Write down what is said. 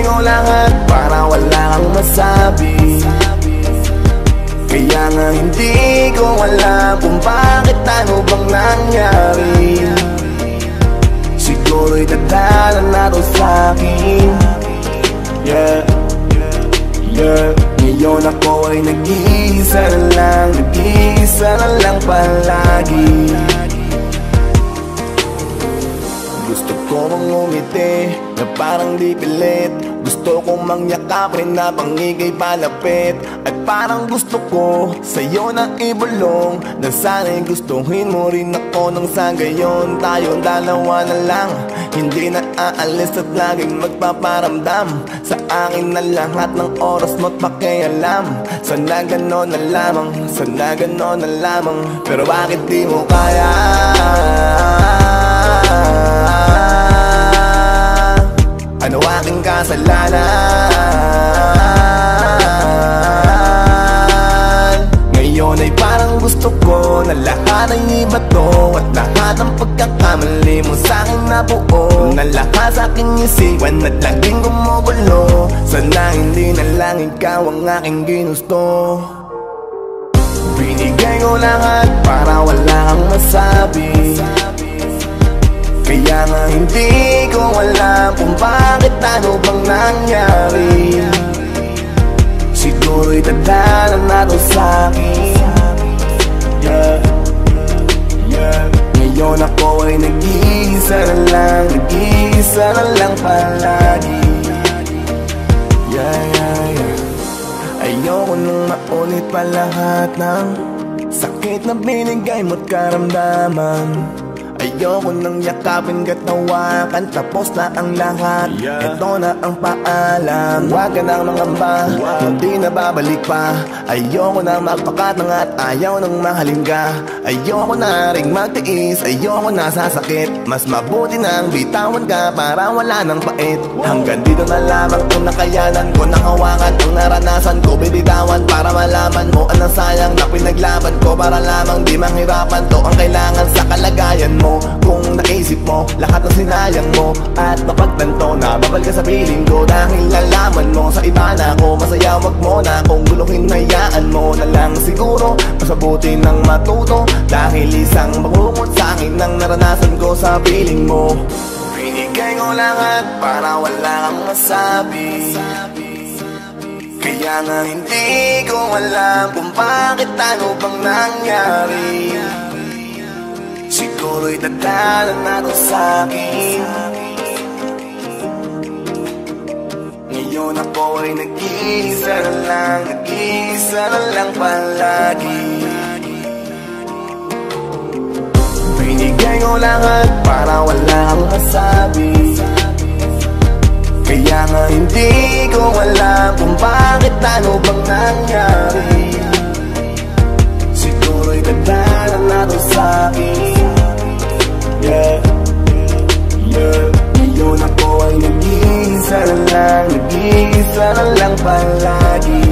Binigay ko lahat para wala kang masabi. Kaya nga hindi ko alam kung bakit ano bang nangyari. Siguro'y dadalan na to sa'kin. Yeah, yeah. Ngayon ako ay nag-iisa na lang palagi. Gusto ko mang umiti na parang di pilit. Gusto kong mangyakapin na pangigay palapit. At parang gusto ko sa'yo na ibulong na sana'y gustuhin mo rin ako nang sa gayon. Tayong dalawa na lang, hindi na aalis at laging magpaparamdam sa akin na lahat ng oras mo't pakialam. Sana ganon na lamang, sana ganon na lamang. Pero bakit di mo kaya? Ano aking kasalanan? Ngayon ay parang gusto ko na lahat ay iba to. At lahat ng pagkakamali mo sa'kin nabuo, na lahat sa'king isiwan at laging gumugulo. Sana hindi na lang ikaw ang aking ginusto. Binigay ko lahat para wala kang masabi. Kaya nga hindi ko alam kung bakit ano bang nangyari. Siguro'y dadalan na to sa'kin. Yeah, yeah. Ngayon ako ay nag-iisa na lang palagi. Yeah, yeah, yeah. Ayoko nung maulit pa lahat ng sakit na binigay mo't karamdaman. Ayoko nang yakapin ka't tawakan, tapos na ang lahat. Ito na ang paalam, huwag ka nang mangamba, hindi na babalik pa. Ayoko na magpakatang at ayaw nang mahalin ka. Ayoko na ring magtiis, ayoko na sasakit. Mas mabuti nang bitawan ka para wala nang pait. Hanggang dito na lamang kung nakayanan ko, nakawakan ang naranasan ko. Bibitawan para malaman mo anong sayang na pinaglaban ko, para lamang di manghirapan to ang kailangan sa kalagayan mo. Kung naisip mo lahat ng sinayang mo at napagtanto na babal ka sa piling ko, dahil nalaman mo sa iba na ako masaya, wag mo na akong guluhin. Hayaan mo na lang siguro, mas mabuti nang matuto, dahil isang magbukod sa akin ang naranasan ko sa piling mo. Binigay ko lahat para wala kang masabi. Kaya nga hindi ko alam kung bakit ano bang nangyari. Siguro'y dadalan na to sa'kin. Ngayon ako ay nag-iisa na lang palagi. Binigay ko lahat para wala kang masabi. Kaya nga hindi ko alam kung bakit ano bang nangyari. Siguro'y dadalan na to sa'kin. Yeah, yeah. Ngayon ako ay nag-iisa na lang palagi.